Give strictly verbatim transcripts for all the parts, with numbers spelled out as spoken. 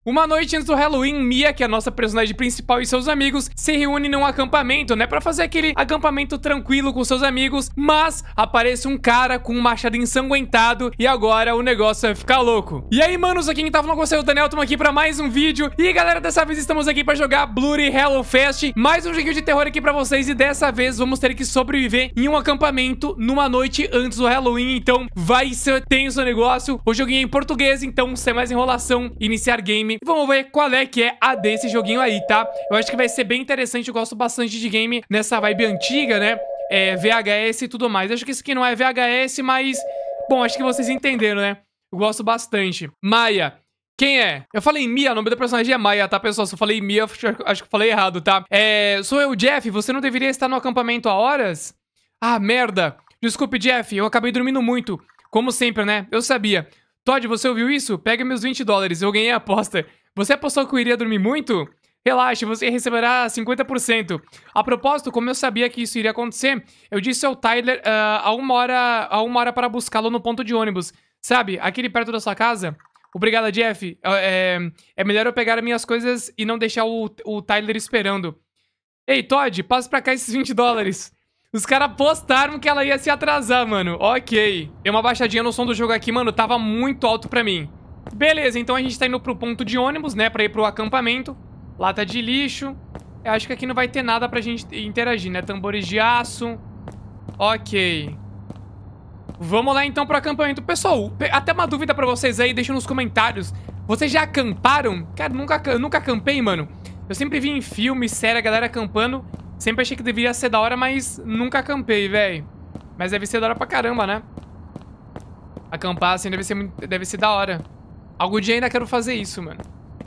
Uma noite antes do Halloween, Mia, que é a nossa personagem principal, e seus amigos se reúnem num acampamento, né? Pra fazer aquele acampamento tranquilo com seus amigos. Mas aparece um cara com um machado ensanguentado e agora o negócio vai ficar louco. E aí, manos, aqui quem tá falando com você é o Daniel, estamos aqui pra mais um vídeo. E galera, dessa vez estamos aqui pra jogar Bloody Hallowfest. Mais um joguinho de terror aqui pra vocês. E dessa vez vamos ter que sobreviver em um acampamento numa noite antes do Halloween. Então vai ser tenso o negócio. O joguinho é em português, então sem mais enrolação, iniciar game. Vamos ver qual é que é a desse joguinho aí, tá? Eu acho que vai ser bem interessante, eu gosto bastante de game nessa vibe antiga, né? É, V H S e tudo mais. Acho que isso aqui não é V H S, mas... Bom, acho que vocês entenderam, né? Eu gosto bastante. Maia. Quem é? Eu falei Mia, o nome da personagem é Maia, tá, pessoal? Se eu falei Mia, acho que eu falei errado, tá? É... Sou eu, Jeff. Você não deveria estar no acampamento há horas? Ah, merda. Desculpe, Jeff. Eu acabei dormindo muito. Como sempre, né? Eu sabia. Todd, você ouviu isso? Pega meus vinte dólares. Eu ganhei a aposta. Você apostou que eu iria dormir muito? Relaxe, você receberá cinquenta por cento. A propósito, como eu sabia que isso iria acontecer, eu disse ao Tyler uh, a, uma hora, a uma hora para buscá-lo no ponto de ônibus. Sabe, aquele perto da sua casa? Obrigada, Jeff. É, é melhor eu pegar minhas coisas e não deixar o, o Tyler esperando. Ei, Todd, passa pra cá esses vinte dólares. Os caras postaram que ela ia se atrasar, mano. Ok. Dei uma baixadinha no som do jogo aqui, mano. Tava muito alto pra mim. Beleza, então a gente tá indo pro ponto de ônibus, né? Pra ir pro acampamento. Lata de lixo. Eu acho que aqui não vai ter nada pra gente interagir, né? Tambores de aço. Ok. Vamos lá, então, pro acampamento. Pessoal, até uma dúvida pra vocês aí. Deixa nos comentários. Vocês já acamparam? Cara, nunca, nunca acampei, mano. Eu sempre vi em filme, série, a galera acampando. Sempre achei que deveria ser da hora, mas nunca acampei, velho. Mas deve ser da hora pra caramba, né? Acampar, assim, deve ser, muito, deve ser da hora. Algum dia ainda quero fazer isso, mano.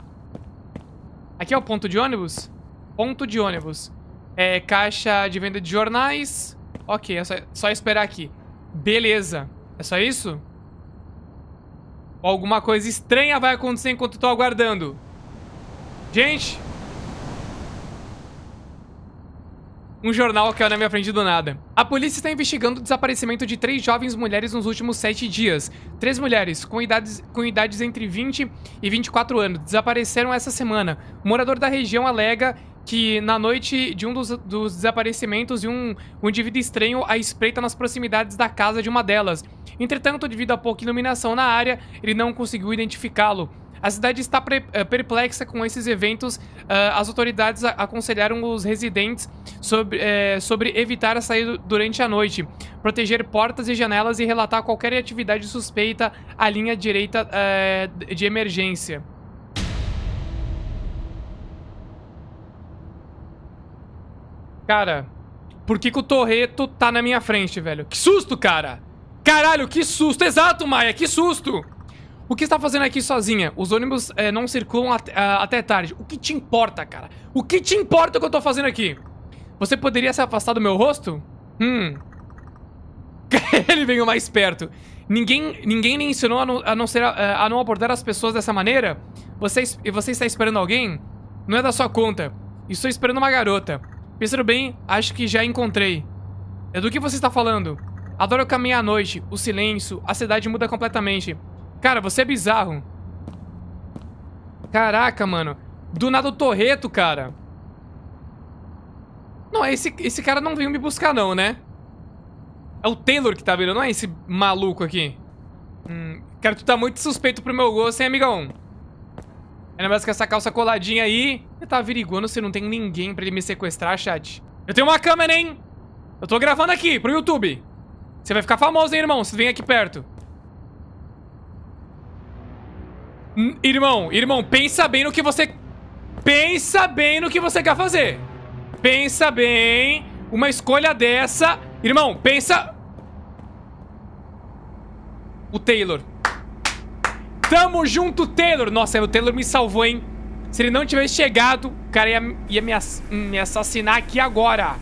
Aqui é o ponto de ônibus? Ponto de ônibus. É, caixa de venda de jornais. Ok, é só, só esperar aqui. Beleza. É só isso? Ou alguma coisa estranha vai acontecer enquanto eu tô aguardando. Gente... Um jornal caiu na minha frente do nada. A polícia está investigando o desaparecimento de três jovens mulheres nos últimos sete dias. Três mulheres, com idades, com idades entre vinte e vinte e quatro anos, desapareceram essa semana. O morador da região alega que, na noite de um dos, dos desaparecimentos, um, um indivíduo estranho a espreita nas proximidades da casa de uma delas. Entretanto, devido a pouca iluminação na área, ele não conseguiu identificá-lo. A cidade está perplexa com esses eventos. Uh, as autoridades aconselharam os residentes sobre, é, sobre evitar a saída durante a noite, proteger portas e janelas e relatar qualquer atividade suspeita à linha direita é, de emergência. Cara, por que que o Torreto tá na minha frente, velho? Que susto, cara! Caralho, que susto! Exato, Maia, que susto! O que você tá fazendo aqui sozinha? Os ônibus é, não circulam at a até tarde. O que te importa, cara? O que te importa o que eu tô fazendo aqui? Você poderia se afastar do meu rosto? Hum. Ele veio mais perto. Ninguém, ninguém lhe ensinou a não, a, não ser, a, a não abordar as pessoas dessa maneira? Você, você está esperando alguém? Não é da sua conta. Estou esperando uma garota. Pensando bem, acho que já encontrei. É do que você está falando? Adoro caminhar à noite. O silêncio. A cidade muda completamente. Cara, você é bizarro. Caraca, mano. Do nada o Torreto, cara. Não, esse, esse cara não veio me buscar não, né? É o Taylor que tá vindo, não é esse maluco aqui. Hum, cara, tu tá muito suspeito pro meu gosto, hein, amigão? Ainda mais com essa calça coladinha aí. Ele tá averiguando se não tem ninguém pra ele me sequestrar, chat. Eu tenho uma câmera, hein? Eu tô gravando aqui, pro YouTube. Você vai ficar famoso, hein, irmão? Se vem aqui perto. Irmão, irmão, pensa bem no que você... Pensa bem no que você quer fazer. Pensa bem. Uma escolha dessa... Irmão, pensa... O Taylor. Tamo junto, Taylor. Nossa, o Taylor me salvou, hein? Se ele não tivesse chegado, o cara ia, ia me, ass me assassinar aqui agora.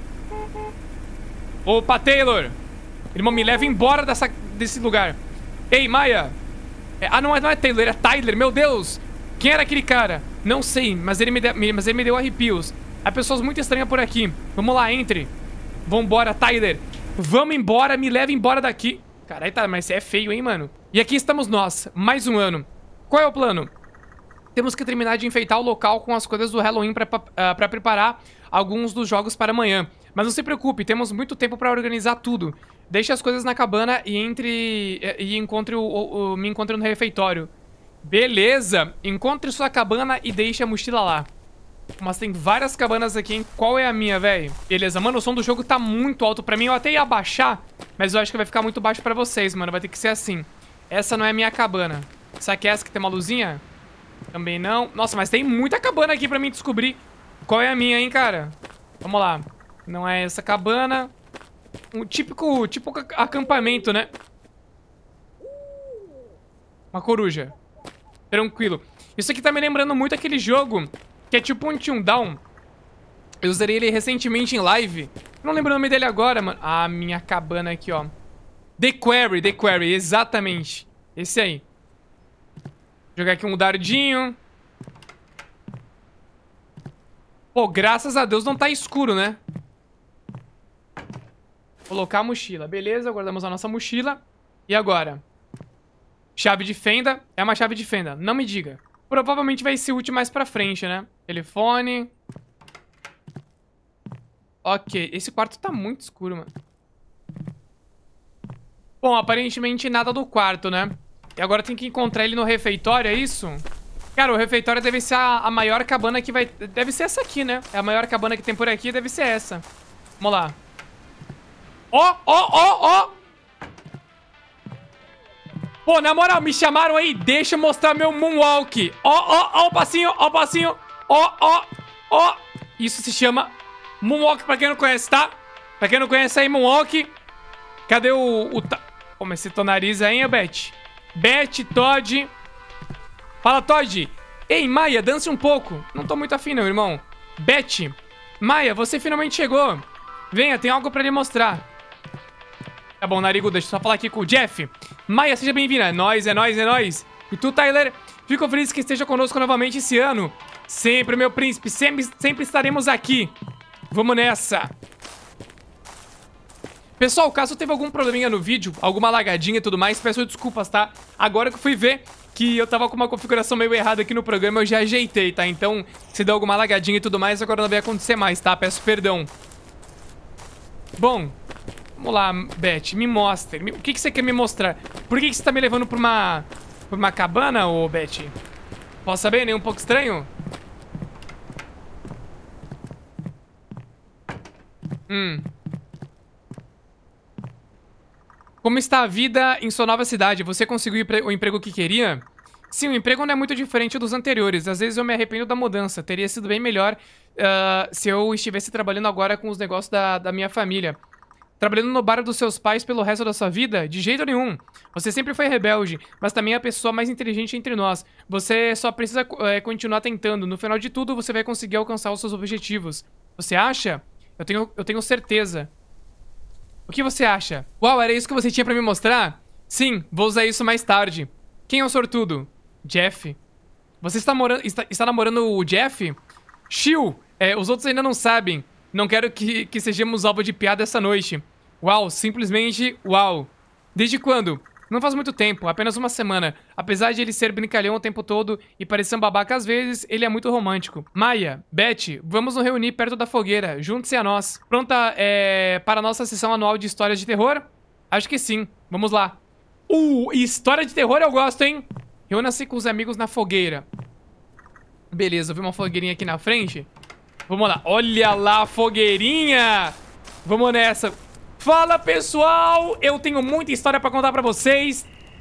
Opa, Taylor. Irmão, me leva embora dessa, desse lugar. Ei, Maia. É, ah, não é, não é Taylor, é Tyler, meu Deus. Quem era aquele cara? Não sei, mas ele me, de, mas ele me deu arrepios. Há pessoas muito estranhas por aqui. Vamos lá, entre. Vambora, Tyler. Vamos embora, me leva embora daqui. Caralho, tá, mas você é feio, hein, mano? E aqui estamos nós, mais um ano. Qual é o plano? Temos que terminar de enfeitar o local com as coisas do Halloween pra, uh, pra preparar alguns dos jogos para amanhã. Mas não se preocupe, temos muito tempo pra organizar tudo. Deixe as coisas na cabana e entre e encontre o, o, o me encontre no refeitório. Beleza, encontre sua cabana e deixe a mochila lá. Mas tem várias cabanas aqui, hein? Qual é a minha, velho? Beleza, mano, o som do jogo tá muito alto pra mim. Eu até ia abaixar, mas eu acho que vai ficar muito baixo pra vocês, mano. Vai ter que ser assim. Essa não é a minha cabana. Será que é essa que tem uma luzinha? Também não. Nossa, mas tem muita cabana aqui pra mim descobrir qual é a minha, hein, cara? Vamos lá. Não é essa cabana. Um típico, típico acampamento, né? Uma coruja. Tranquilo. Isso aqui tá me lembrando muito aquele jogo que é tipo um Until Dawn. Eu usei ele recentemente em live. Não lembro o nome dele agora, mano. Ah, minha cabana aqui, ó. The Quarry, The Quarry, exatamente. Esse aí. Jogar aqui um dardinho. Pô, graças a Deus não tá escuro, né? Colocar a mochila. Beleza, guardamos a nossa mochila. E agora? Chave de fenda. É uma chave de fenda. Não me diga. Provavelmente vai ser útil mais pra frente, né? Telefone. Ok. Esse quarto tá muito escuro, mano. Bom, aparentemente nada do quarto, né? E agora tem que encontrar ele no refeitório, é isso? Cara, o refeitório deve ser a, a maior cabana que vai... Deve ser essa aqui, né? É a maior cabana que tem por aqui, deve ser essa. Vamos lá. Ó, ó, ó, ó! Pô, na moral, me chamaram aí. Deixa eu mostrar meu moonwalk. Ó, ó, ó o passinho, ó o passinho. Ó, ó, ó. Isso se chama moonwalk, pra quem não conhece, tá? Pra quem não conhece aí, moonwalk. Cadê o... o ta... Como esse teu nariz aí, hein, Beth? Beth, Todd. Fala, Todd. Ei, Maia, dance um pouco. Não tô muito afim, não, irmão. Beth. Maia, você finalmente chegou. Venha, tem algo pra lhe mostrar. Tá bom, Narigudo, deixa eu só falar aqui com o Jeff. Maia, seja bem-vinda. É nóis, é nóis, é nóis. E tu, Tyler? Fico feliz que esteja conosco novamente esse ano. Sempre, meu príncipe. Sempre, sempre estaremos aqui. Vamos nessa. Pessoal, caso teve algum probleminha no vídeo, alguma lagadinha e tudo mais, peço desculpas, tá? Agora que eu fui ver que eu tava com uma configuração meio errada aqui no programa, eu já ajeitei, tá? Então, se deu alguma lagadinha e tudo mais, agora não vai acontecer mais, tá? Peço perdão. Bom, vamos lá, Beth, me mostre. O que, que você quer me mostrar? Por que, que você tá me levando pra uma, pra uma cabana, ô Beth? Posso saber? Nem um pouco estranho? Hum... Como está a vida em sua nova cidade? Você conseguiu o emprego que queria? Sim, o emprego não é muito diferente dos anteriores. Às vezes eu me arrependo da mudança. Teria sido bem melhor uh, se eu estivesse trabalhando agora com os negócios da, da minha família. Trabalhando no bar dos seus pais pelo resto da sua vida? De jeito nenhum. Você sempre foi rebelde, mas também a pessoa mais inteligente entre nós. Você só precisa uh, continuar tentando. No final de tudo, você vai conseguir alcançar os seus objetivos. Você acha? Eu tenho, eu tenho certeza. O que você acha? Uau, era isso que você tinha pra me mostrar? Sim, vou usar isso mais tarde. Quem é o sortudo? Jeff. Você está, morando, está, está namorando o Jeff? Shiu, é, os outros ainda não sabem. Não quero que, que sejamos alvo de piada essa noite. Uau, simplesmente uau. Desde quando? Não faz muito tempo, apenas uma semana. Apesar de ele ser brincalhão o tempo todo e parecer um babaca às vezes, ele é muito romântico. Maia, Beth, vamos nos reunir perto da fogueira. Junte-se a nós. Pronta é, para a nossa sessão anual de histórias de terror? Acho que sim. Vamos lá. Uh, história de terror eu gosto, hein? Reúna-se com os amigos na fogueira. Beleza, eu vi uma fogueirinha aqui na frente. Vamos lá. Olha lá a fogueirinha. Vamos nessa. Fala, pessoal! Eu tenho muita história pra contar pra vocês.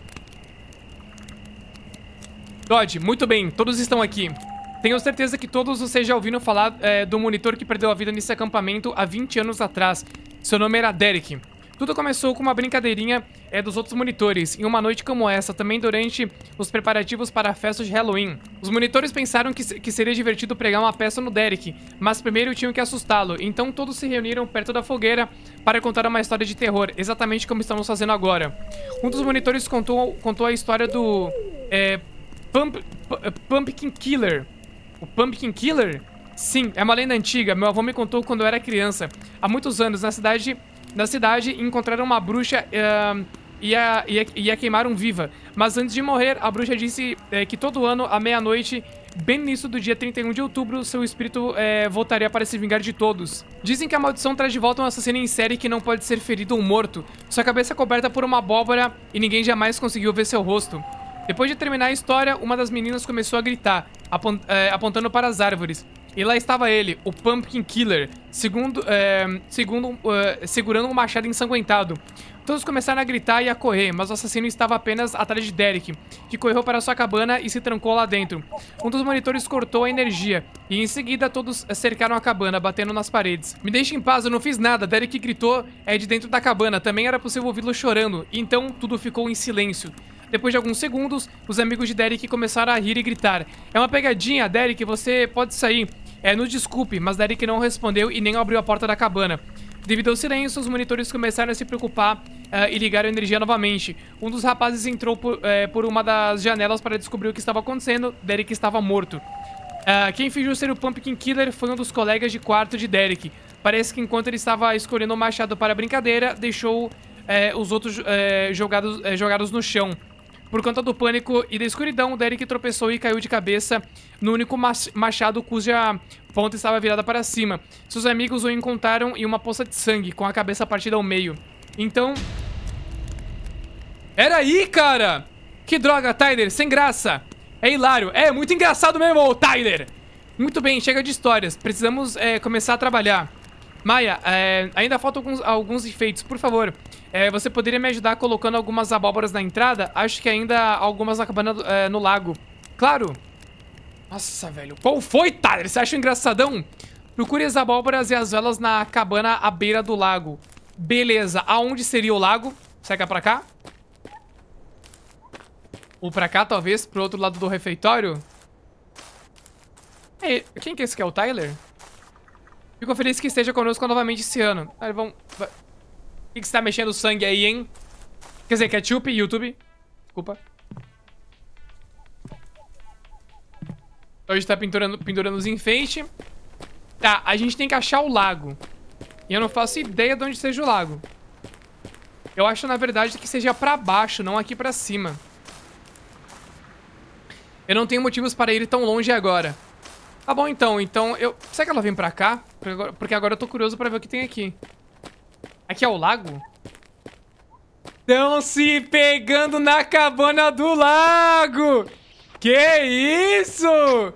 Dodge, muito bem, todos estão aqui. Tenho certeza que todos vocês já ouviram falar é, do monitor que perdeu a vida nesse acampamento há vinte anos atrás. Seu nome era Derek. Tudo começou com uma brincadeirinha é, dos outros monitores, em uma noite como essa, também durante os preparativos para a festa de Halloween. Os monitores pensaram que, que seria divertido pregar uma peça no Derek, mas primeiro tinham que assustá-lo, então todos se reuniram perto da fogueira para contar uma história de terror, exatamente como estamos fazendo agora. Um dos monitores contou, contou a história do é, Pump, Pumpkin Killer. O Pumpkin Killer? Sim, é uma lenda antiga, meu avô me contou quando eu era criança. Há muitos anos, na cidade... Na cidade, encontraram uma bruxa uh, e ia, ia, ia queimaram viva. Mas antes de morrer, a bruxa disse uh, que todo ano, à meia-noite, bem no início do dia trinta e um de outubro, seu espírito é, voltaria para se vingar de todos. Dizem que a maldição traz de volta um assassino em série que não pode ser ferido ou morto. Sua cabeça é coberta por uma abóbora e ninguém jamais conseguiu ver seu rosto. Depois de terminar a história, uma das meninas começou a gritar, apont é, apontando para as árvores. E lá estava ele, o Pumpkin Killer, segundo, é, segundo, é, segurando um machado ensanguentado. Todos começaram a gritar e a correr, mas o assassino estava apenas atrás de Derek, que correu para sua cabana e se trancou lá dentro. Um dos monitores cortou a energia, e em seguida todos cercaram a cabana, batendo nas paredes. Me deixe em paz, eu não fiz nada, Derek gritou é, de dentro da cabana. Também era possível ouvi-lo chorando, e então tudo ficou em silêncio. Depois de alguns segundos, os amigos de Derek começaram a rir e gritar. É uma pegadinha, Derek, você pode sair. É, nos desculpe, mas Derek não respondeu e nem abriu a porta da cabana. Devido ao silêncio, os monitores começaram a se preocupar uh, e ligaram a energia novamente. Um dos rapazes entrou por, uh, por uma das janelas para descobrir o que estava acontecendo. Derek estava morto. Uh, quem fingiu ser o Pumpkin Killer foi um dos colegas de quarto de Derek. Parece que enquanto ele estava escolhendo o machado para a brincadeira, deixou uh, os outros uh, jogados, uh, jogados no chão. Por conta do pânico e da escuridão, Derek tropeçou e caiu de cabeça no único machado cuja ponta estava virada para cima. Seus amigos o encontraram em uma poça de sangue, com a cabeça partida ao meio. Então... Era aí, cara! Que droga, Tyler, sem graça! É hilário, é muito engraçado mesmo, Tyler! Muito bem, chega de histórias, precisamos é, começar a trabalhar. Maia, é, ainda faltam alguns, alguns enfeites, por favor. É, você poderia me ajudar colocando algumas abóboras na entrada? Acho que ainda algumas na cabana é, no lago. Claro. Nossa, velho. Qual foi, Tyler? Você acha engraçadão? Procure as abóboras e as velas na cabana à beira do lago. Beleza. Aonde seria o lago? Será que é pra cá? Ou pra cá, talvez? Pro outro lado do refeitório? Ei, quem que é esse que é o Tyler? Fico feliz que esteja conosco novamente esse ano. Ah, vamos... O que, que você tá mexendo sangue aí, hein? Quer dizer, ketchup, YouTube. Desculpa. Hoje tá pendurando, pendurando os enfeites. Tá, a gente tem que achar o lago. E eu não faço ideia de onde seja o lago. Eu acho, na verdade, que seja pra baixo, não aqui pra cima. Eu não tenho motivos para ir tão longe agora. Tá bom, então. Então, eu... Será que ela vem pra cá? Porque agora eu tô curioso pra ver o que tem aqui. Aqui é o lago? Estão se pegando na cabana do lago! Que isso?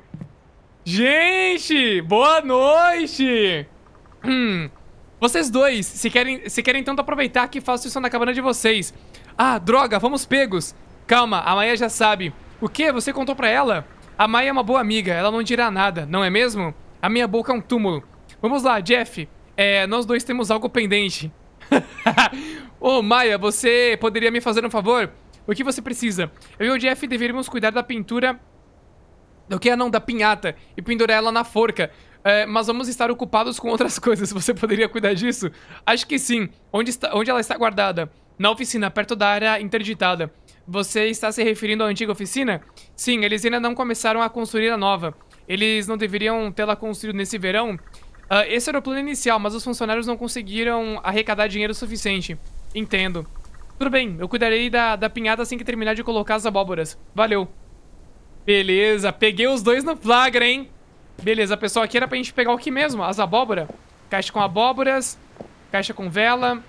Gente, boa noite! Hum, vocês dois, se querem, se querem tanto aproveitar que faço isso na cabana de vocês. Ah, droga, vamos pegos. Calma, a Maia já sabe. O quê? Você contou pra ela? A Maia é uma boa amiga, ela não dirá nada, não é mesmo? A minha boca é um túmulo. Vamos lá, Jeff. É, nós dois temos algo pendente. Ô, oh, Maia, você poderia me fazer um favor? O que você precisa? Eu e o Jeff deveríamos cuidar da pintura... Do que? Não, da pinhata. E pendurar ela na forca. É, mas vamos estar ocupados com outras coisas. Você poderia cuidar disso? Acho que sim. Onde, está, onde ela está guardada? Na oficina, perto da área interditada. Você está se referindo à antiga oficina? Sim, eles ainda não começaram a construir a nova. Eles não deveriam tê-la construído nesse verão? Uh, esse era o plano inicial, mas os funcionários não conseguiram arrecadar dinheiro suficiente. Entendo. Tudo bem, eu cuidarei da, da pinhata assim que terminar de colocar as abóboras. Valeu. Beleza, peguei os dois no flagra, hein? Beleza, pessoal, aqui era pra gente pegar o que mesmo? As abóboras. Caixa com abóboras. Caixa com vela.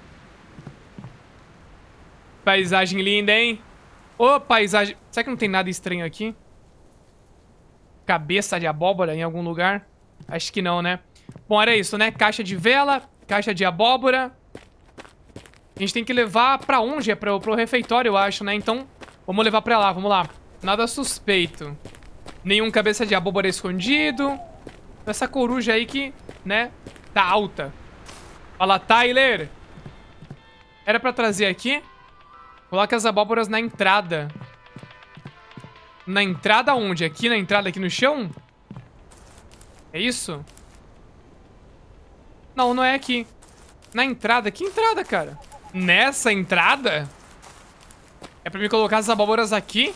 Paisagem linda, hein? Ô, paisagem... Será que não tem nada estranho aqui? Cabeça de abóbora em algum lugar? Acho que não, né? Bom, era isso, né? Caixa de vela, caixa de abóbora. A gente tem que levar pra onde? É pro, pro refeitório, eu acho, né? Então, vamos levar pra lá, vamos lá. Nada suspeito. Nenhum cabeça de abóbora escondido. Essa coruja aí que, né, tá alta. Fala, Tyler. Era pra trazer aqui? Coloca as abóboras na entrada. Na entrada onde? Aqui na entrada, aqui no chão? É isso? Não, não é aqui. Na entrada? Que entrada, cara? Nessa entrada? É pra me colocar as abóboras aqui?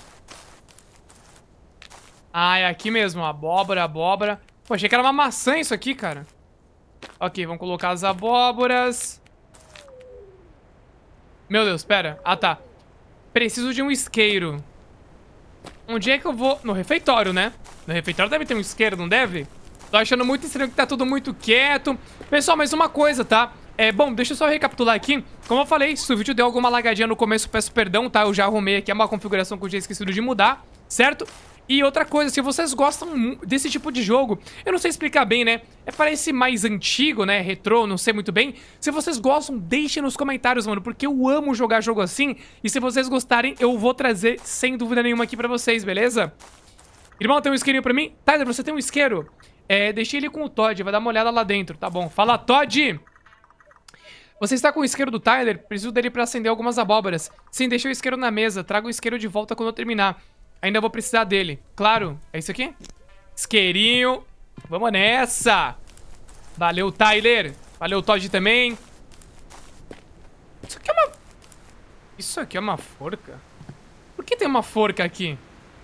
Ah, é aqui mesmo. Abóbora, abóbora. Pô, achei que era uma maçã isso aqui, cara. Ok, vamos colocar as abóboras. Meu Deus, pera. Ah, tá. Preciso de um isqueiro. Onde é que eu vou? No refeitório, né? No refeitório deve ter um isqueiro, não deve? Tô achando muito estranho que tá tudo muito quieto. Pessoal, mais uma coisa, tá? É, bom, deixa eu só recapitular aqui. Como eu falei, se o vídeo deu alguma lagadinha no começo, peço perdão, tá? Eu já arrumei aqui, é uma configuração que eu tinha esquecido de mudar, certo? E outra coisa, se vocês gostam desse tipo de jogo, eu não sei explicar bem, né? É, parece mais antigo, né? Retrô, não sei muito bem. Se vocês gostam, deixem nos comentários, mano, porque eu amo jogar jogo assim. E se vocês gostarem, eu vou trazer sem dúvida nenhuma aqui pra vocês, beleza? Irmão, tem um isqueirinho pra mim? Tyler, você tem um isqueiro? É, deixei ele com o Todd, vai dar uma olhada lá dentro, tá bom. Fala, Todd! Você está com o isqueiro do Tyler? Preciso dele pra acender algumas abóboras. Sim, deixei o isqueiro na mesa. Trago o isqueiro de volta quando eu terminar. Ainda vou precisar dele. Claro. É isso aqui? Isqueirinho. Vamos nessa. Valeu, Tyler. Valeu, Todd também. Isso aqui é uma... Isso aqui é uma forca? Por que tem uma forca aqui?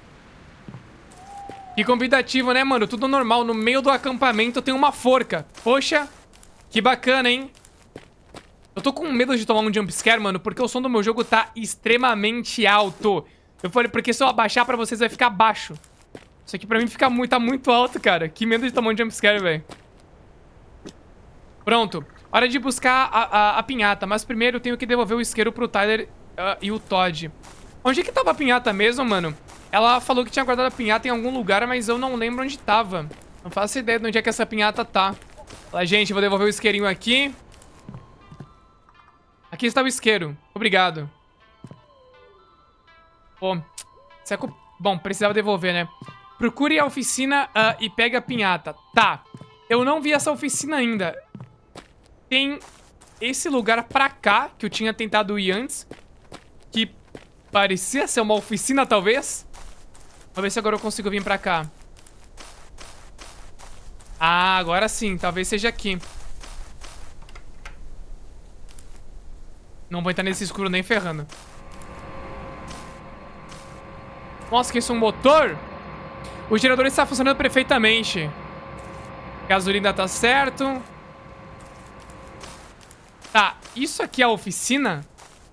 Que convidativo, né, mano? Tudo normal. No meio do acampamento tem uma forca. Poxa. Que bacana, hein? Eu tô com medo de tomar um jumpscare, mano, porque o som do meu jogo tá extremamente alto. Eu falei, porque se eu abaixar pra vocês vai ficar baixo. Isso aqui pra mim fica muito, tá muito alto, cara. Que medo de tomar um jumpscare, velho. Pronto. Hora de buscar a, a, a pinhata. Mas primeiro eu tenho que devolver o isqueiro pro Tyler uh, e o Todd. Onde é que tava a pinhata mesmo, mano? Ela falou que tinha guardado a pinhata em algum lugar, mas eu não lembro onde tava. Não faço ideia de onde é que essa pinhata tá. Fala, gente, vou devolver o isqueirinho aqui. Aqui está o isqueiro. Obrigado. Pô, seco... Bom, precisava devolver, né? Procure a oficina uh, e pegue a pinhata. Tá. Eu não vi essa oficina ainda. Tem esse lugar pra cá, que eu tinha tentado ir antes. Que parecia ser uma oficina, talvez. Vamos ver se agora eu consigo vir pra cá. Ah, agora sim. Talvez seja aqui. Não vou entrar nesse escuro nem ferrando. Nossa, que isso é um motor? O gerador está funcionando perfeitamente. Gasolina tá certo. Tá, isso aqui é a oficina?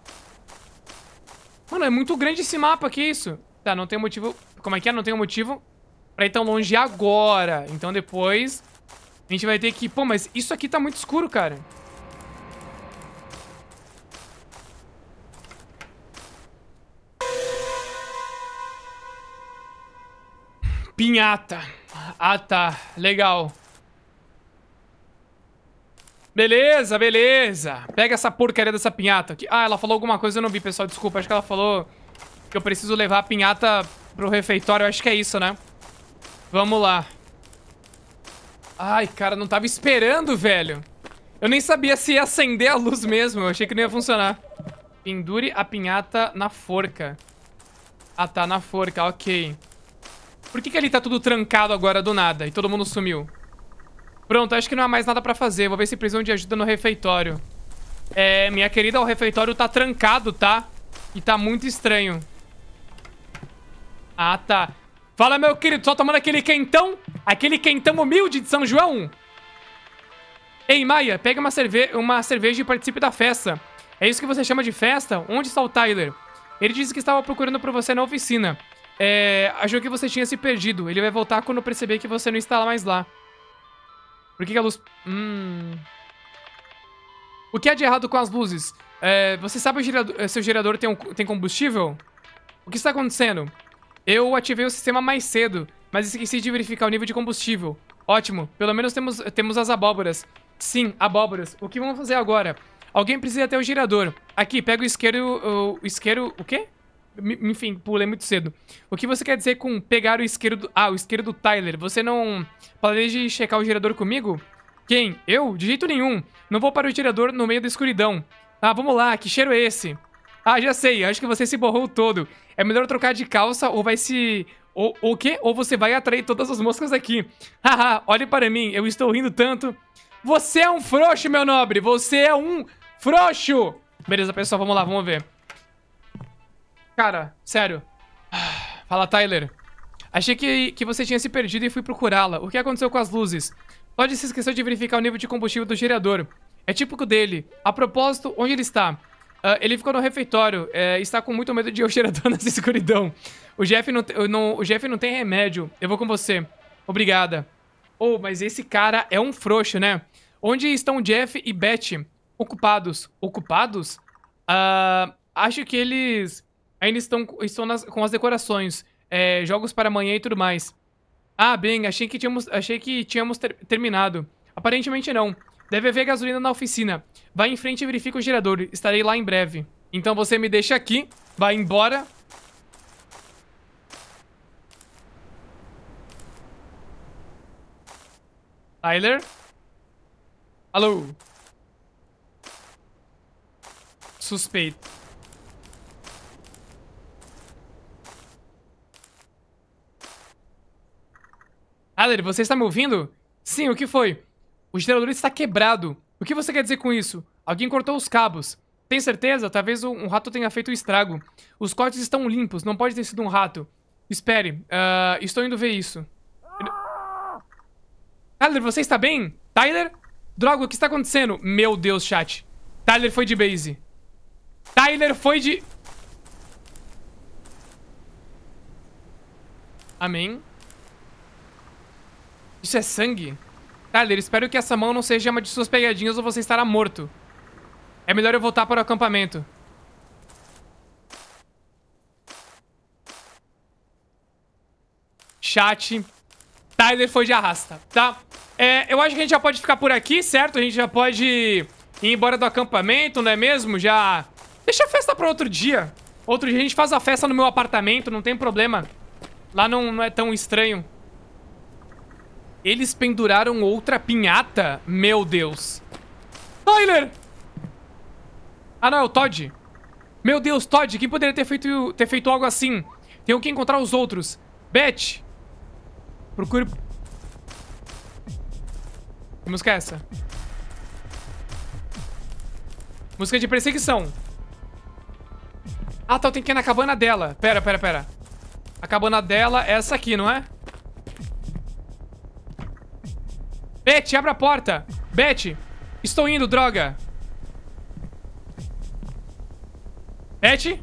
Mano, é muito grande esse mapa, que isso? Tá, não tem motivo... Como é que é? Não tem motivo pra ir tão longe agora. Então depois a gente vai ter que... Pô, mas isso aqui tá muito escuro, cara. Pinhata. Ah, tá. Legal. Beleza, beleza. Pega essa porcaria dessa pinhata aqui. Ah, ela falou alguma coisa, eu não vi, pessoal. Desculpa, acho que ela falou que eu preciso levar a pinhata pro refeitório. Eu acho que é isso, né? Vamos lá. Ai, cara, não tava esperando, velho. Eu nem sabia se ia acender a luz mesmo. Eu achei que não ia funcionar. Pendure a pinhata na forca. Ah, tá, na forca, ok. Por que que ali tá tudo trancado agora do nada e todo mundo sumiu? Pronto, acho que não há mais nada pra fazer. Vou ver se precisam de ajuda no refeitório. É, minha querida, o refeitório tá trancado, tá? E tá muito estranho. Ah, tá. Fala, meu querido, só tomando aquele quentão? Aquele quentão humilde de São João? Ei, Maia, pega uma, cerve uma cerveja e participe da festa. É isso que você chama de festa? Onde está o Tyler? Ele disse que estava procurando por você na oficina. É, achou que você tinha se perdido. Ele vai voltar quando perceber que você não está mais lá. Por que, que a luz... Hum... O que há de errado com as luzes? É, você sabe se o seu gerador tem, um, tem combustível? O que está acontecendo? Eu ativei o sistema mais cedo, mas esqueci de verificar o nível de combustível. Ótimo, pelo menos temos, temos as abóboras. Sim, abóboras. O que vamos fazer agora? Alguém precisa ter o gerador. Aqui, pega o isqueiro... O, o isqueiro... O quê? Enfim, pulei muito cedo. O que você quer dizer com pegar o isqueiro do... Ah, o isqueiro do Tyler. Você não planeja checar o gerador comigo? Quem? Eu? De jeito nenhum. Não vou para o gerador no meio da escuridão. Ah, vamos lá. Que cheiro é esse? Ah, já sei. Acho que você se borrou todo. É melhor trocar de calça ou vai se... Ou o quê? Ou você vai atrair todas as moscas aqui. Haha, olhe para mim. Eu estou rindo tanto. Você é um frouxo, meu nobre. Você é um frouxo. Beleza, pessoal. Vamos lá. Vamos ver. Cara, sério. Fala, Tyler. Achei que, que você tinha se perdido e fui procurá-la. O que aconteceu com as luzes? Todd se esqueceu de verificar o nível de combustível do gerador. É típico dele. A propósito, onde ele está? Uh, ele ficou no refeitório. É, está com muito medo de eu cheirador nessa escuridão. O Jeff não, não, o Jeff não tem remédio. Eu vou com você. Obrigada. Oh, mas esse cara é um frouxo, né? Onde estão Jeff e Beth? Ocupados. Ocupados? Uh, acho que eles ainda estão, estão nas, com as decorações. É, jogos para amanhã e tudo mais. Ah, bem, achei que tínhamos, achei que tínhamos ter, terminado. Aparentemente não. Deve haver gasolina na oficina. Vai em frente e verifica o gerador. Estarei lá em breve. Então você me deixa aqui. Vai embora. Tyler? Alô? Suspeito. Tyler, você está me ouvindo? Sim, o que foi? O gerador está quebrado. O que você quer dizer com isso? Alguém cortou os cabos. Tem certeza? Talvez um rato tenha feito o estrago. Os cortes estão limpos. Não pode ter sido um rato. Espere. Uh, estou indo ver isso. Tyler, você está bem? Tyler? Droga, o que está acontecendo? Meu Deus, chat. Tyler foi de base. Tyler foi de... Amém. Isso é sangue? Tyler, espero que essa mão não seja uma de suas pegadinhas ou você estará morto. É melhor eu voltar para o acampamento. Chat. Tyler foi de arrasta, tá? É, eu acho que a gente já pode ficar por aqui, certo? A gente já pode ir embora do acampamento, não é mesmo? Já... Deixa a festa para outro dia. Outro dia a gente faz a festa no meu apartamento, não tem problema. Lá não, não é tão estranho. Eles penduraram outra pinhata? Meu Deus. Tyler! Ah, não, é o Todd. Meu Deus, Todd, quem poderia ter feito, ter feito algo assim? Tenho que encontrar os outros. Beth! Procure... Que música é essa? Música de perseguição. Ah, tá, eu tenho que ir na cabana dela. Pera, pera, pera. A cabana dela é essa aqui, não é? Beth, abre a porta. Beth, estou indo, droga. Beth?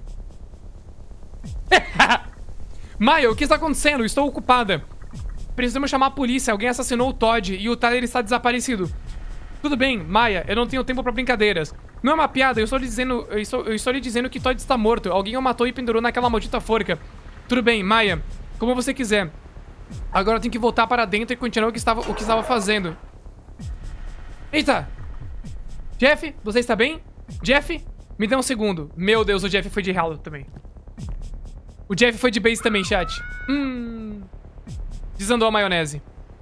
Maya, o que está acontecendo? Estou ocupada. Precisamos chamar a polícia. Alguém assassinou o Todd e o Tyler está desaparecido. Tudo bem, Maya, eu não tenho tempo pra brincadeiras. Não é uma piada, eu estou lhe dizendo, eu estou, eu estou lhe dizendo que Todd está morto. Alguém o matou e pendurou naquela maldita forca. Tudo bem, Maya, como você quiser. Agora eu tenho que voltar para dentro e continuar o que estava, o que estava fazendo. Eita! Jeff, você está bem? Jeff, me dá um segundo. Meu Deus, o Jeff foi de ralo também. O Jeff foi de base também, chat. Hum... Desandou a maionese.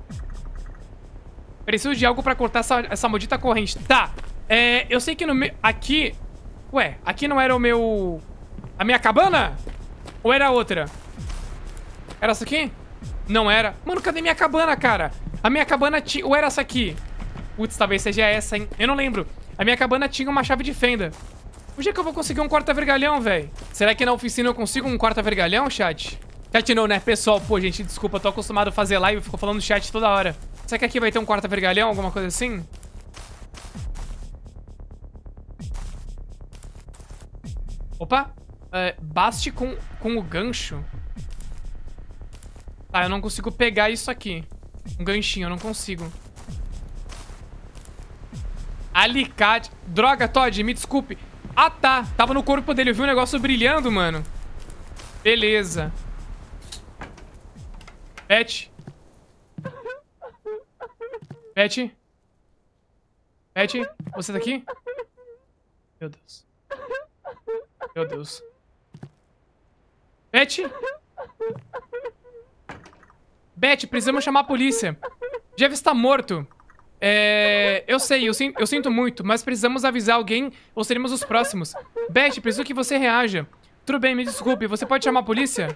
Preciso de algo pra cortar essa, essa maldita corrente. Tá. É, eu sei que no meu... Aqui... Ué, aqui não era o meu... A minha cabana? Ou era outra? Era essa aqui? Não era. Mano, cadê minha cabana, cara? A minha cabana tinha... Ou era essa aqui? Putz, talvez seja essa, hein? Eu não lembro. A minha cabana tinha uma chave de fenda. Onde é que eu vou conseguir um corta-vergalhão, velho? Será que na oficina eu consigo um corta-vergalhão, chat? Chat não, né? Pessoal, pô, gente, desculpa. Tô acostumado a fazer live e fico falando chat toda hora. Será que aqui vai ter um corta-vergalhão? Alguma coisa assim? Opa. É, baste com, com o gancho. Tá, eu não consigo pegar isso aqui. Um ganchinho, eu não consigo. Alicate. Droga, Todd, me desculpe. Ah, tá. Tava no corpo dele. Eu vi um negócio brilhando, mano. Beleza. Beth. Beth. Beth, você tá aqui? Meu Deus. Meu Deus. Beth. Beth, precisamos chamar a polícia. Jeff está morto. É... Eu sei, eu, eu sinto muito, mas precisamos avisar alguém ou seremos os próximos. Beth, preciso que você reaja. Tudo bem, me desculpe. Você pode chamar a polícia?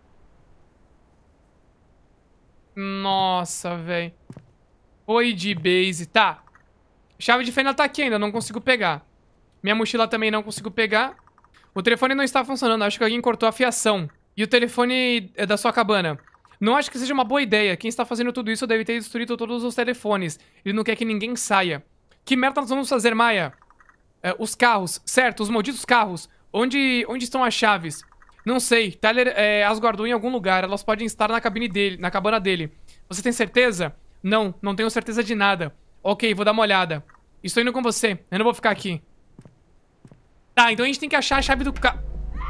Nossa, velho. Foi de base. Tá. Chave de fenda tá aqui ainda, não consigo pegar. Minha mochila também não consigo pegar. O telefone não está funcionando, acho que alguém cortou a fiação. E o telefone é da sua cabana. Não acho que seja uma boa ideia. Quem está fazendo tudo isso deve ter destruído todos os telefones. Ele não quer que ninguém saia. Que merda nós vamos fazer, Maya? É, os carros, certo, os malditos carros. Onde, onde estão as chaves? Não sei. Tyler é, as guardou em algum lugar. Elas podem estar na cabine dele, na cabana dele. Você tem certeza? Não, não tenho certeza de nada. Ok, vou dar uma olhada. Estou indo com você. Eu não vou ficar aqui. Tá, então a gente tem que achar a chave do carro.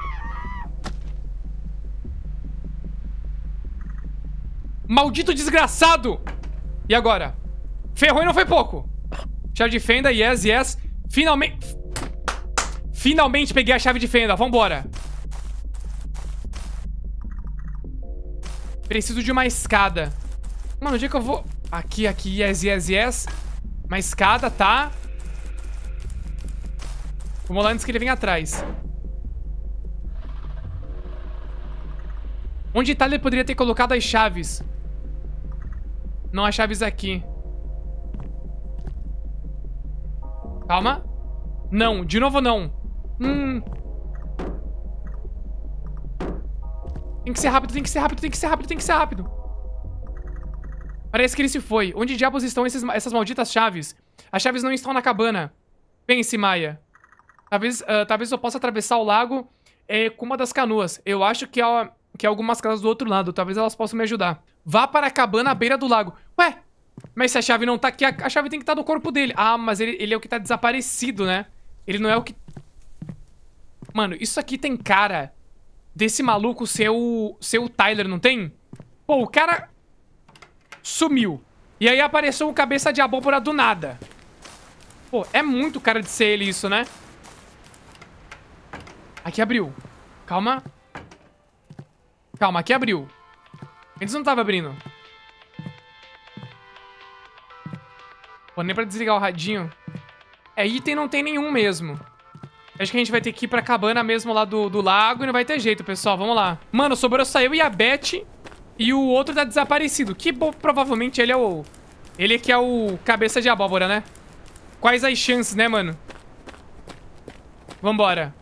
Maldito desgraçado! E agora? Ferrou e não foi pouco. Chave de fenda, yes, yes. Finalmente... Finalmente peguei a chave de fenda. Vambora. Preciso de uma escada. Mano, onde é que eu vou? Aqui, aqui, yes, yes, yes. Uma escada, tá? Vamos lá antes que ele venha atrás. Onde Tyler poderia ter colocado as chaves? Não há chaves aqui. Calma. Não, de novo não. Hum. Tem que ser rápido, tem que ser rápido, tem que ser rápido, tem que ser rápido. Parece que ele se foi. Onde diabos estão esses, essas malditas chaves? As chaves não estão na cabana. Pense, Maya. Talvez, uh, talvez eu possa atravessar o lago é, com uma das canoas. Eu acho que há, que há algumas casas do outro lado. Talvez elas possam me ajudar. Vá para a cabana à beira do lago. Ué, mas se a chave não tá aqui, a, a chave tem que estar no corpo dele. Ah, mas ele, ele é o que tá desaparecido, né? Ele não é o que... Mano, isso aqui tem cara desse maluco ser o, ser o Tyler, não tem? Pô, o cara sumiu. E aí apareceu o cabeça de abóbora do nada. Pô, é muito cara de ser ele isso, né? Aqui abriu. Calma. Calma, aqui abriu. Eles não estavam abrindo. Pô, nem pra desligar o radinho. É, item não tem nenhum mesmo. Acho que a gente vai ter que ir pra cabana mesmo lá do, do lago e não vai ter jeito, pessoal. Vamos lá. Mano, sobrou só eu e a Beth. E o outro tá desaparecido. Que bom, provavelmente ele é o... Ele que é o cabeça de abóbora, né? Quais as chances, né, mano? Vambora.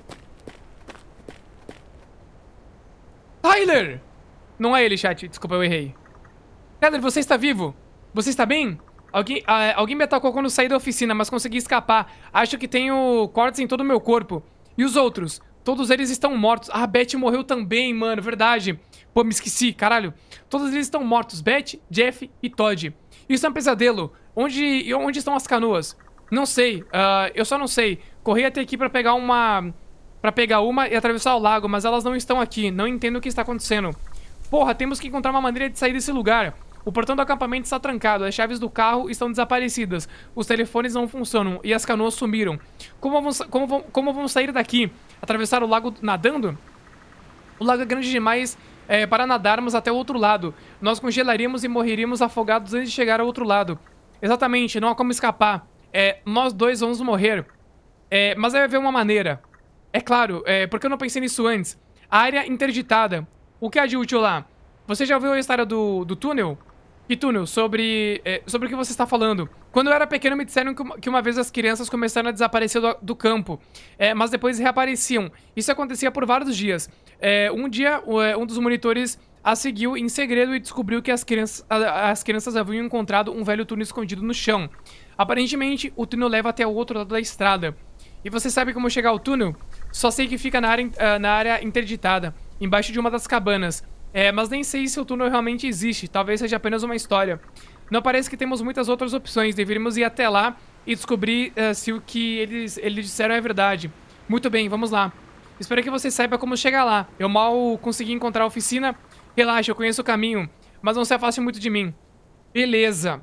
Tyler! Não é ele, chat. Desculpa, eu errei. Tyler, você está vivo? Você está bem? Alguém, ah, alguém me atacou quando saí da oficina, mas consegui escapar. Acho que tenho cortes em todo o meu corpo. E os outros? Todos eles estão mortos. Ah, Beth morreu também, mano. Verdade. Pô, me esqueci, caralho. Todos eles estão mortos. Beth, Jeff e Todd. Isso é um pesadelo. Onde, onde estão as canoas? Não sei. Uh, eu só não sei. Corri até aqui pra pegar uma... Pra pegar uma e atravessar o lago, mas elas não estão aqui. Não entendo o que está acontecendo. Porra, temos que encontrar uma maneira de sair desse lugar. O portão do acampamento está trancado, as chaves do carro estão desaparecidas, os telefones não funcionam e as canoas sumiram. Como vamos, como, vamos, como vamos sair daqui? Atravessar o lago nadando? O lago é grande demais é, para nadarmos até o outro lado. Nós congelaríamos e morreríamos afogados antes de chegar ao outro lado. Exatamente, não há como escapar. É, nós dois vamos morrer. É, mas deve haver uma maneira. É claro, é, porque eu não pensei nisso antes. A área interditada. O que há de útil lá? Você já ouviu a história do, do túnel? Que túnel? Sobre, é, sobre o que você está falando. Quando eu era pequeno me disseram que uma, que uma vez as crianças começaram a desaparecer do, do campo. É, mas depois reapareciam. Isso acontecia por vários dias. É, um dia, um dos monitores a seguiu em segredo e descobriu que as crianças, as crianças haviam encontrado um velho túnel escondido no chão. Aparentemente, o túnel leva até o outro lado da estrada. E você sabe como chegar ao túnel? Só sei que fica na área, na área interditada, embaixo de uma das cabanas. É, mas nem sei se o túnel realmente existe. Talvez seja apenas uma história. Não parece que temos muitas outras opções. Deveríamos ir até lá e descobrir uh, se o que eles, eles disseram é verdade. Muito bem, vamos lá. Espero que você saiba como chegar lá. Eu mal consegui encontrar a oficina. Relaxa, eu conheço o caminho. Mas não se afaste muito de mim. Beleza.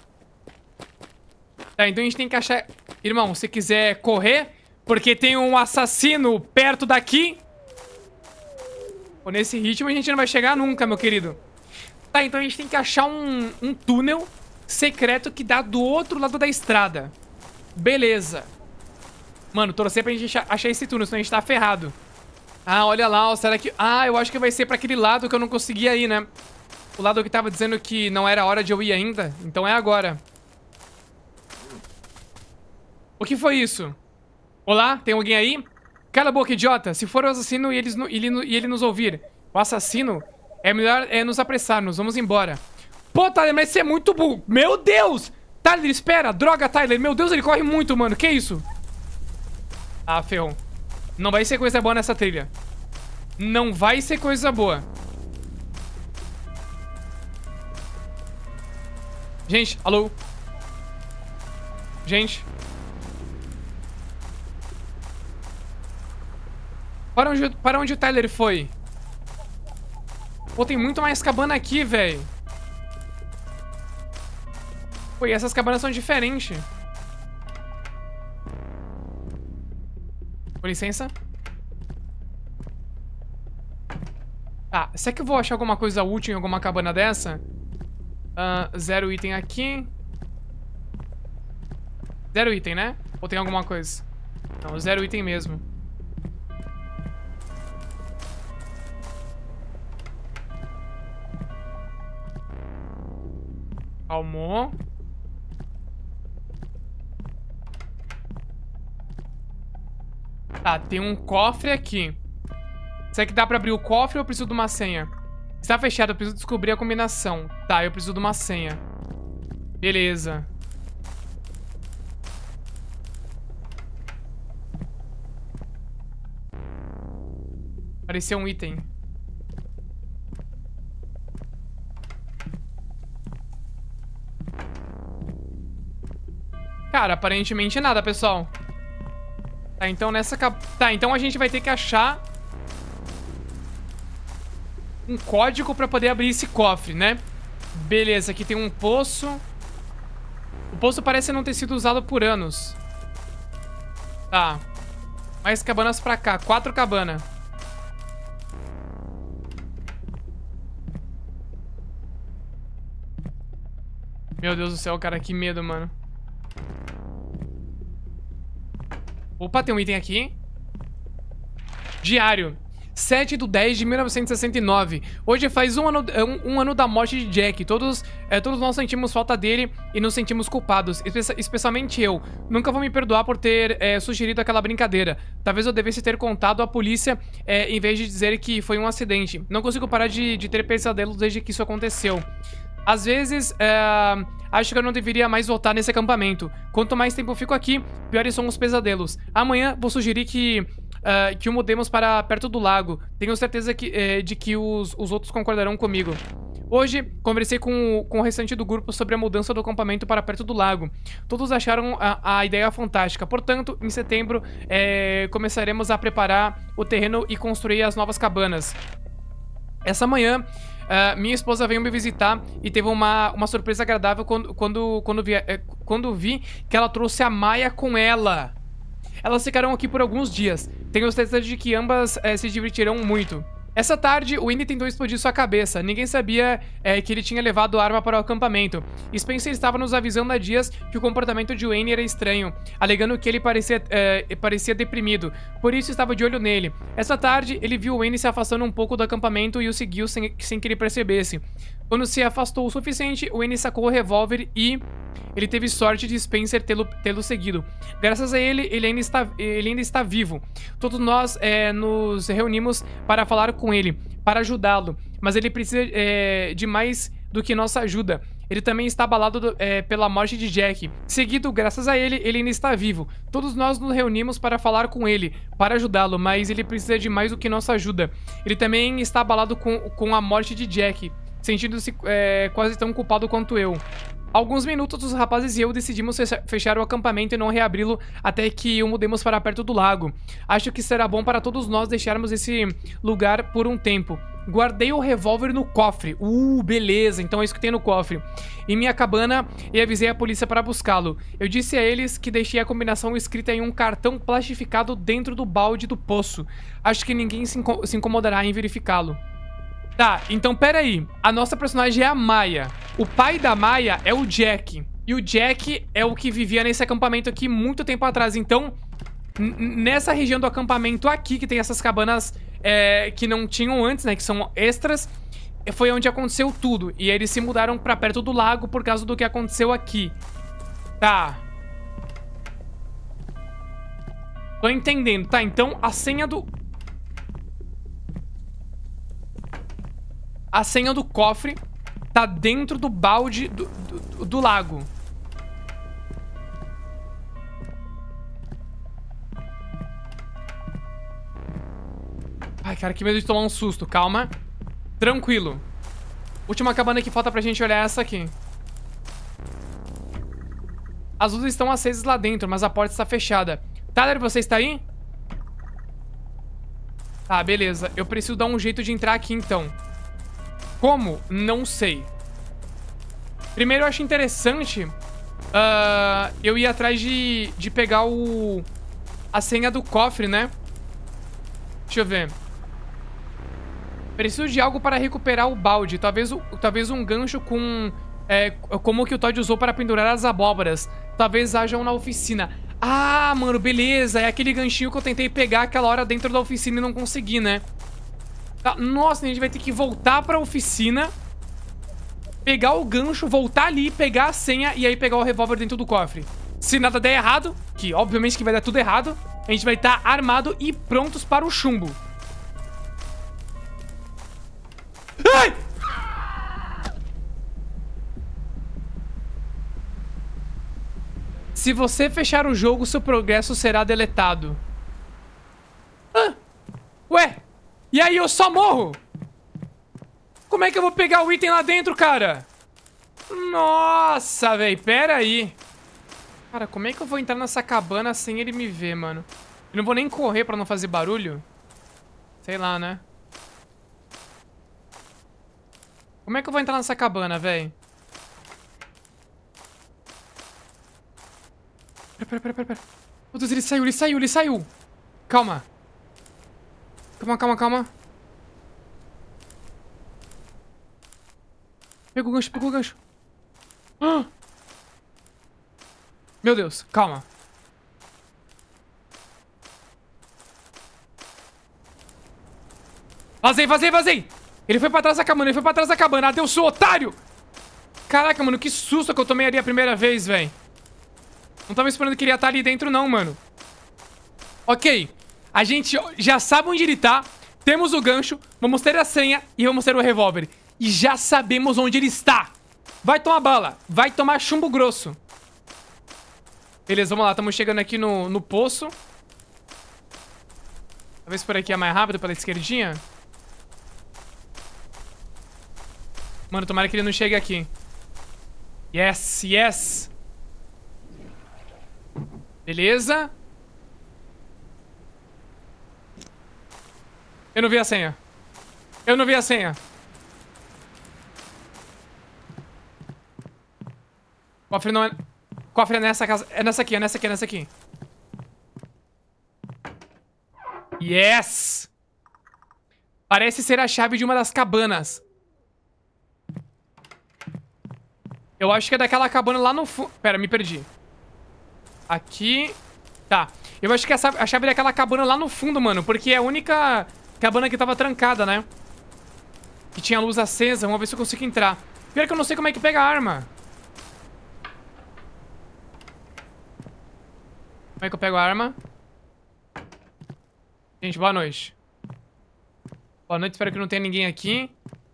Tá, então a gente tem que achar... Irmão, se quiser correr, porque tem um assassino perto daqui... Pô, nesse ritmo a gente não vai chegar nunca, meu querido. Tá, então a gente tem que achar um, um túnel secreto que dá do outro lado da estrada. Beleza. Mano, torcer pra gente achar esse túnel, senão a gente tá ferrado. Ah, olha lá, ó, será que... Ah, eu acho que vai ser pra aquele lado que eu não conseguia ir, né? O lado que tava dizendo que não era hora de eu ir ainda. Então é agora. O que foi isso? Olá, tem alguém aí? Cala a boca, idiota. Se for o assassino e, eles, e, ele, e ele nos ouvir. O assassino? É melhor é, nos apressarmos. Vamos embora. Pô, Tyler, mas você é muito burro. Meu Deus! Tyler, espera. Droga, Tyler. Meu Deus, ele corre muito, mano. Que isso? Ah, ferrou. Não vai ser coisa boa nessa trilha. Não vai ser coisa boa. Gente, alô? Gente. Para onde, para onde o Tyler foi? Pô, tem muito mais cabana aqui, velho. Pô, e essas cabanas são diferentes. Com licença. Tá, será que eu vou achar alguma coisa útil em alguma cabana dessa? Uh, zero item aqui. Zero item, né? Ou tem alguma coisa? Não, zero item mesmo. Calmou. Tá, tem um cofre aqui. Será que dá pra abrir o cofre ou eu preciso de uma senha? Está fechado, eu preciso descobrir a combinação. Tá, eu preciso de uma senha. Beleza. Apareceu um item. Cara, aparentemente nada, pessoal. Tá, então nessa... Tá, então a gente vai ter que achar um código pra poder abrir esse cofre, né? Beleza, aqui tem um poço. O poço parece não ter sido usado por anos. Tá. Mais cabanas pra cá. Quatro cabanas. Meu Deus do céu, cara, que medo, mano. Opa, tem um item aqui. Diário. sete de dez de mil novecentos e sessenta e nove. Hoje faz um ano, um, um ano da morte de Jack. Todos, é, todos nós sentimos falta dele e nos sentimos culpados. Espe especialmente eu. Nunca vou me perdoar por ter é, sugerido aquela brincadeira. Talvez eu devesse ter contado à polícia é, em vez de dizer que foi um acidente. Não consigo parar de, de ter pesadelos desde que isso aconteceu. Às vezes, é, acho que eu não deveria mais voltar nesse acampamento. Quanto mais tempo eu fico aqui, piores são os pesadelos. Amanhã vou sugerir que... Uh, que o mudemos para perto do lago. Tenho certeza que, eh, de que os, os outros concordarão comigo. Hoje, conversei com, com o restante do grupo sobre a mudança do acampamento para perto do lago. Todos acharam a, a ideia fantástica. Portanto, em setembro, eh, começaremos a preparar o terreno e construir as novas cabanas. Essa manhã, uh, minha esposa veio me visitar e teve uma, uma surpresa agradável quando, quando, quando, vi, eh, quando vi que ela trouxe a Maya com ela. Elas ficarão aqui por alguns dias. Tenho certeza de que ambas é, se divertirão muito. Essa tarde, o Andy tentou explodir sua cabeça. Ninguém sabia é, que ele tinha levado a arma para o acampamento. Spencer estava nos avisando há dias que o comportamento de Wayne era estranho, alegando que ele parecia, é, parecia deprimido. Por isso estava de olho nele. Essa tarde, ele viu Wayne se afastando um pouco do acampamento e o seguiu sem, sem que ele percebesse. Quando se afastou o suficiente, Wayne sacou o revólver e... ele teve sorte de Spencer tê-lo tê-lo seguido. Graças a ele, ele ainda está, ele ainda está vivo. Todos nós é, nos reunimos para falar com ele, para ajudá-lo. Mas ele precisa é, de mais do que nossa ajuda. Ele também está abalado do, é, pela morte de Jack. Seguido, graças a ele, ele ainda está vivo. Todos nós nos reunimos para falar com ele, para ajudá-lo, mas ele precisa de mais do que nossa ajuda. Ele também está abalado com, com a morte de Jack, sentindo-se é, quase tão culpado quanto eu. Alguns minutos, os rapazes e eu decidimos fechar o acampamento e não reabri-lo até que o mudemos para perto do lago. Acho que será bom para todos nós deixarmos esse lugar por um tempo. Guardei o revólver no cofre. Uh, beleza, então é isso que tem no cofre. Em minha cabana e avisei a polícia para buscá-lo. Eu disse a eles que deixei a combinação escrita em um cartão plastificado dentro do balde do poço. Acho que ninguém se, inco- se incomodará em verificá-lo. Tá, então pera aí. A nossa personagem é a Maya. O pai da Maya é o Jack. E o Jack é o que vivia nesse acampamento aqui muito tempo atrás. Então, nessa região do acampamento aqui, que tem essas cabanas é, que não tinham antes, né? Que são extras, foi onde aconteceu tudo. E eles se mudaram pra perto do lago por causa do que aconteceu aqui. Tá. Tô entendendo. Tá, então a senha do... A senha do cofre tá dentro do balde do, do, do lago. Ai, cara, que medo de tomar um susto. Calma. Tranquilo. Última cabana que falta pra gente olhar é essa aqui. As luzes estão acesas lá dentro, mas a porta está fechada. Tyler, você está aí? Tá, beleza. Eu preciso dar um jeito de entrar aqui, então. Como? Não sei. Primeiro, eu acho interessante uh, eu ir atrás de, de pegar o... a senha do cofre, né? Deixa eu ver. Preciso de algo para recuperar o balde. Talvez, talvez um gancho com... É, como o que o Todd usou para pendurar as abóboras. Talvez haja um na oficina. Ah, mano, beleza. É aquele ganchinho que eu tentei pegar aquela hora dentro da oficina e não consegui, né? Tá, nossa, a gente vai ter que voltar pra oficina, pegar o gancho, voltar ali, pegar a senha e aí pegar o revólver dentro do cofre. Se nada der errado, que obviamente que vai dar tudo errado, a gente vai estar armado e prontos para o chumbo. Ai! Se você fechar o jogo, seu progresso será deletado. Ah! Ué? E aí eu só morro? Como é que eu vou pegar o item lá dentro, cara? Nossa, velho. Pera aí. Cara, como é que eu vou entrar nessa cabana sem ele me ver, mano? Eu não vou nem correr pra não fazer barulho? Sei lá, né? Como é que eu vou entrar nessa cabana, velho? Pera, pera, pera, pera. Meu Deus, ele saiu, ele saiu, ele saiu. Calma. Calma, calma, calma. Pegou o gancho, pegou o gancho. Ah! Meu Deus, calma. Vazei, vazei, vazei. Ele foi pra trás da cabana, ele foi pra trás da cabana. Adeus, seu otário. Caraca, mano, que susto que eu tomei ali a primeira vez, velho. Não tava esperando que ele ia estar ali dentro, não, mano. Ok. A gente já sabe onde ele tá. Temos o gancho. Vamos ter a senha e vamos ter o revólver. E já sabemos onde ele está. Vai tomar bala. Vai tomar chumbo grosso. Beleza, vamos lá. Estamos chegando aqui no, no poço. Talvez por aqui é mais rápido, pela esquerdinha. Mano, tomara que ele não chegue aqui. Yes, yes. Beleza. Eu não vi a senha. Eu não vi a senha. Cofre não é... Cofre é nessa casa. É nessa aqui, é nessa aqui, é nessa aqui. Yes! Parece ser a chave de uma das cabanas. Eu acho que é daquela cabana lá no fundo. Pera, me perdi. Aqui. Tá. Eu acho que é a chave daquela cabana lá no fundo, mano. Porque é a única cabana que tava trancada, né? Que tinha luz acesa. Vamos ver se eu consigo entrar. Pior que eu não sei como é que pega a arma. Como é que eu pego a arma? Gente, boa noite. Boa noite, espero que não tenha ninguém aqui.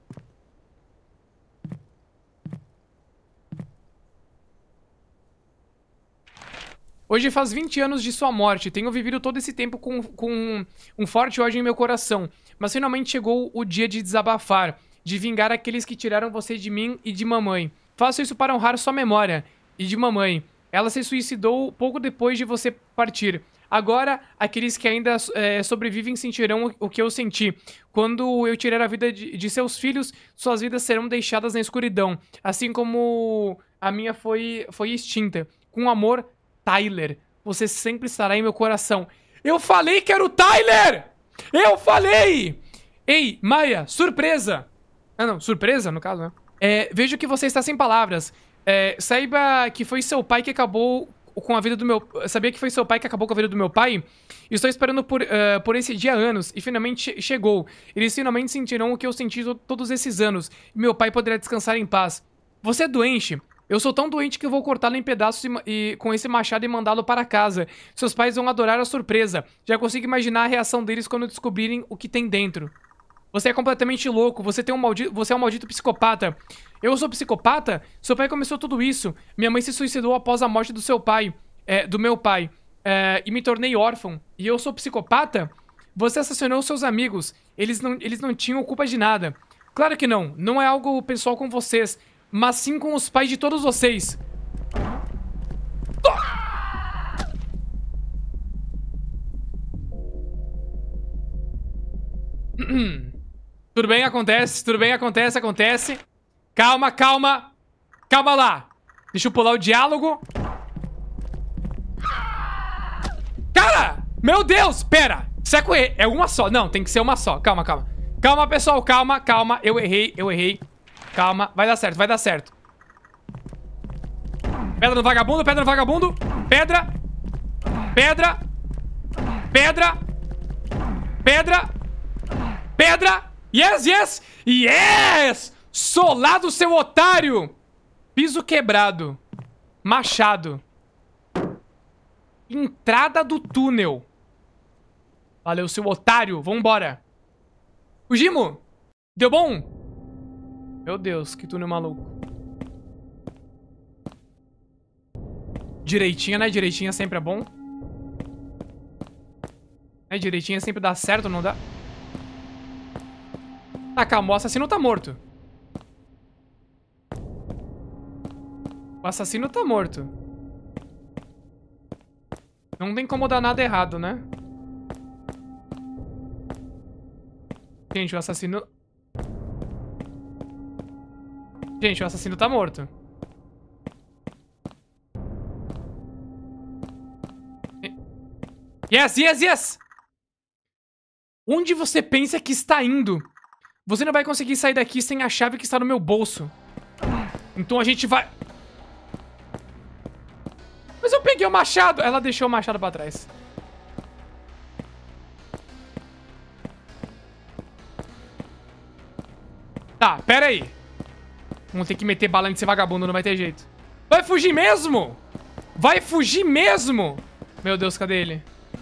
Hoje faz vinte anos de sua morte. Tenho vivido todo esse tempo com, com um forte ódio em meu coração. Mas finalmente chegou o dia de desabafar. De vingar aqueles que tiraram você de mim e de mamãe. Faço isso para honrar sua memória. E de mamãe. Ela se suicidou pouco depois de você partir. Agora, aqueles que ainda é, sobrevivem sentirão o que eu senti. Quando eu tirar a vida de, de seus filhos, suas vidas serão deixadas na escuridão. Assim como a minha foi, foi extinta. Com amor, Tyler. Você sempre estará em meu coração. Eu falei que era o Tyler! Eu falei! Ei, Maia, surpresa! Ah, não, surpresa, no caso, né? É, vejo que você está sem palavras. É, saiba que foi seu pai que acabou com a vida do meu... Sabia que foi seu pai que acabou com a vida do meu pai? Estou esperando por, uh, por esse dia há anos e finalmente chegou. Eles finalmente sentirão o que eu senti todos esses anos. E meu pai poderá descansar em paz. Você é doente. Eu sou tão doente que vou cortá-lo em pedaços e, e, com esse machado e mandá-lo para casa. Seus pais vão adorar a surpresa. Já consigo imaginar a reação deles quando descobrirem o que tem dentro. Você é completamente louco. Você, tem um maldito, você é um maldito psicopata. Eu sou psicopata? Seu pai começou tudo isso. Minha mãe se suicidou após a morte do seu pai. É, do meu pai. É, e me tornei órfão. E eu sou psicopata? você assassinou seus amigos. Eles não, eles não tinham culpa de nada. Claro que não. Não é algo pessoal com vocês, mas sim com os pais de todos vocês. Tudo bem, acontece. Tudo bem, acontece, acontece. Calma, calma. Calma lá. Deixa eu pular o diálogo. Cara! Meu Deus! Pera! Seco errei. É uma só. Não, tem que ser uma só. Calma, calma. Calma, pessoal. Calma, calma. Eu errei, eu errei. Calma. Vai dar certo, vai dar certo. Pedra no vagabundo, pedra no vagabundo. Pedra. Pedra. Pedra. Pedra. Pedra. Yes, yes. Yes! Solado, seu otário. Piso quebrado. Machado. Entrada do túnel. Valeu, seu otário. Vambora. Fugimos. Deu bom? Meu Deus, que túnel maluco. Direitinha, né? Direitinha sempre é bom. Né? Direitinha sempre dá certo, não dá? Tá, calma. O assassino tá morto. O assassino tá morto. Não tem como dar nada errado, né? Gente, o assassino... Gente, o assassino tá morto. Yes, yes, yes! Onde você pensa que está indo? Você não vai conseguir sair daqui sem a chave que está no meu bolso. Então a gente vai... Mas eu peguei o machado. Ela deixou o machado pra trás. Tá, pera aí. Vamos ter que meter bala nesse vagabundo, não vai ter jeito. Vai fugir mesmo? Vai fugir mesmo? Meu Deus, cadê ele?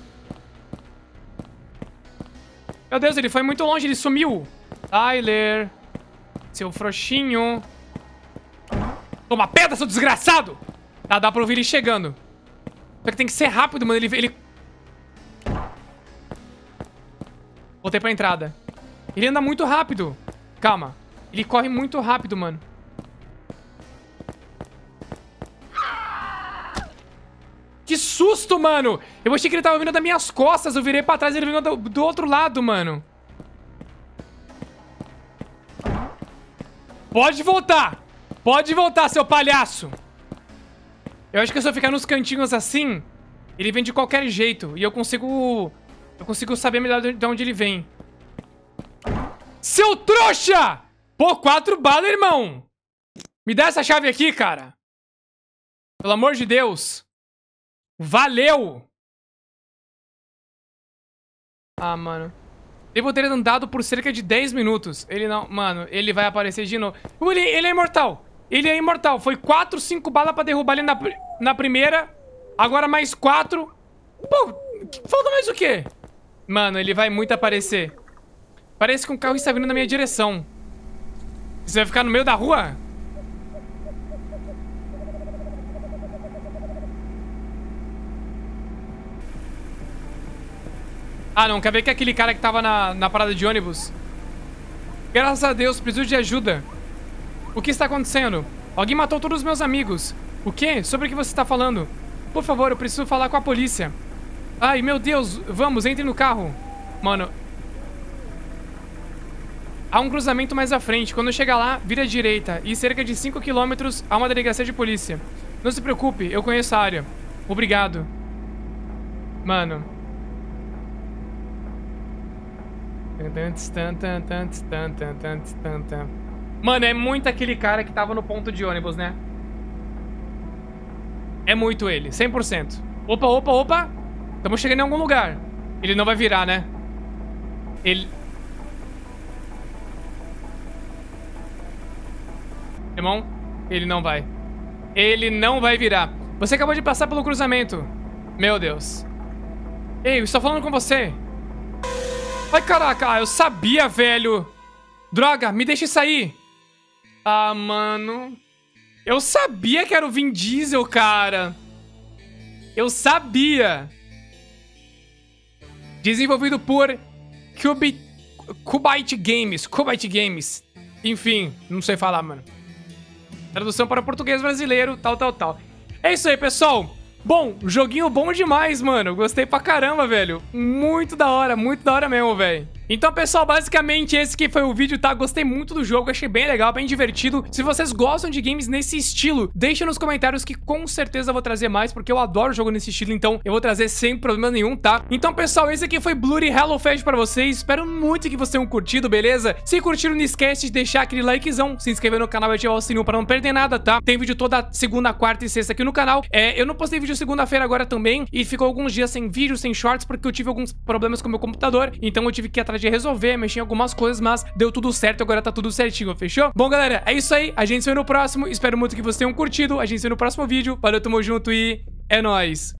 Meu Deus, ele foi muito longe, ele sumiu. Tyler. Seu frouxinho. Toma pedra, seu desgraçado! Tá, dá pra ouvir ele chegando. Só que tem que ser rápido, mano. Ele... ele... Voltei pra entrada. Ele anda muito rápido. Calma. Ele corre muito rápido, mano. Que susto, mano! Eu achei que ele tava vindo das minhas costas. Eu virei pra trás e ele veio do, do outro lado, mano. Pode voltar! Pode voltar, seu palhaço! Eu acho que se eu ficar nos cantinhos assim, ele vem de qualquer jeito. E eu consigo... Eu consigo saber melhor de onde ele vem. Seu trouxa! Pô, quatro balas, irmão! Me dá essa chave aqui, cara. Pelo amor de Deus. Valeu! Ah, mano. Devo ter andado por cerca de dez minutos. Ele não... Mano, ele vai aparecer de novo. Ele, ele é imortal. Ele é imortal. Foi quatro, cinco balas pra derrubar ele na, na primeira. Agora mais quatro. Pô, falta mais o quê? Mano, ele vai muito aparecer. Parece que um carro está vindo na minha direção. Você vai ficar no meio da rua? Ah, não. Quer ver que é aquele cara que tava na, na parada de ônibus? Graças a Deus, preciso de ajuda. O que está acontecendo? Alguém matou todos os meus amigos. O quê? Sobre o que você está falando? Por favor, eu preciso falar com a polícia. Ai, meu Deus. Vamos, entre no carro. Mano. Há um cruzamento mais à frente. Quando chegar lá, vira à direita. E cerca de cinco quilômetros há uma delegacia de polícia. Não se preocupe, eu conheço a área. Obrigado. Mano. Mano, é muito aquele cara que tava no ponto de ônibus, né? É muito ele, cem por cento. Opa, opa, opa. Estamos chegando em algum lugar. Ele não vai virar, né? Ele... Irmão, ele não vai. Ele não vai virar. Você acabou de passar pelo cruzamento. Meu Deus. Ei, eu estou falando com você. Ai, caraca, eu sabia, velho. Droga, me deixe sair. Ah, mano. Eu sabia que era o Vin Diesel, cara. Eu sabia. Desenvolvido por Cube... Cubite Games. Cubite Games. Enfim, não sei falar, mano. Tradução para português brasileiro, tal, tal, tal. É isso aí, pessoal. Bom, joguinho bom demais, mano. Gostei pra caramba, velho. Muito da hora, muito da hora mesmo, velho. Então, pessoal, basicamente esse que foi o vídeo, tá? Gostei muito do jogo, achei bem legal, bem divertido. Se vocês gostam de games nesse estilo, deixa nos comentários que com certeza eu vou trazer mais, porque eu adoro jogo nesse estilo, então eu vou trazer sem problema nenhum, tá? Então, pessoal, esse aqui foi Bloody HelloFest pra vocês. Espero muito que vocês tenham curtido, beleza? Se curtiram, não esquece de deixar aquele likezão, se inscrever no canal e ativar o sininho pra não perder nada, tá? Tem vídeo toda segunda, quarta e sexta aqui no canal. É, eu não postei vídeo segunda-feira agora também, e ficou alguns dias sem vídeo, sem shorts, porque eu tive alguns problemas com o meu computador, então eu tive que ir atrás de resolver, mexer em algumas coisas, mas deu tudo certo, agora tá tudo certinho, fechou? Bom, galera, é isso aí, a gente se vê no próximo, espero muito que vocês tenham curtido, a gente se vê no próximo vídeo, valeu, tamo junto e é nóis!